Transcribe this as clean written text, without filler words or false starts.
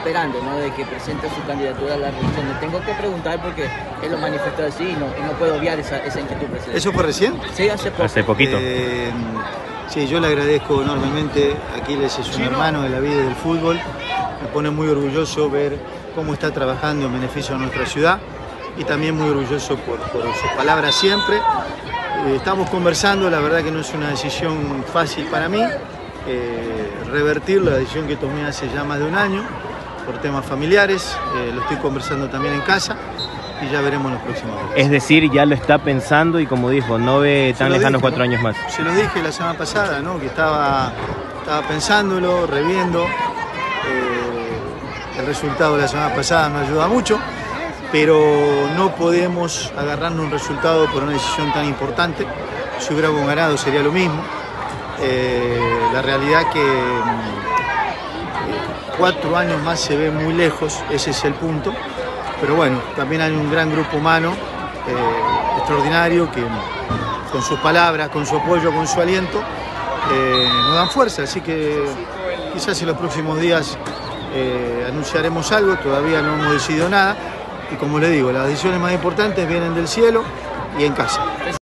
esperando, ¿no?, de que presente su candidatura a la reelección. Le tengo que preguntar porque él lo manifestó así y no puedo obviar esa inquietud, presidente. ¿Eso fue recién? Sí, hace poco. Hace poquito. Sí, yo le agradezco enormemente. Aquiles es un hermano de la vida y del fútbol. Me pone muy orgulloso ver cómo está trabajando en beneficio de nuestra ciudad y también muy orgulloso por sus palabras siempre. Estamos conversando, la verdad que no es una decisión fácil para mí. Revertir la decisión que tomé hace ya más de un año por temas familiares. Lo estoy conversando también en casa y ya veremos los próximos días. Es decir, ya lo está pensando y, como dijo, no ve tan lejanos 4 años más. Se lo dije la semana pasada, ¿no?, que estaba pensándolo, reviendo. El resultado de la semana pasada no ayuda mucho, pero no podemos agarrarnos un resultado por una decisión tan importante. Si hubiéramos ganado sería lo mismo. La realidad que 4 años más se ve muy lejos, ese es el punto. Pero bueno, también hay un gran grupo humano extraordinario que con sus palabras, con su apoyo, con su aliento, nos dan fuerza. Así que quizás en los próximos días anunciaremos algo, todavía no hemos decidido nada. Y como le digo, las decisiones más importantes vienen del cielo y en casa.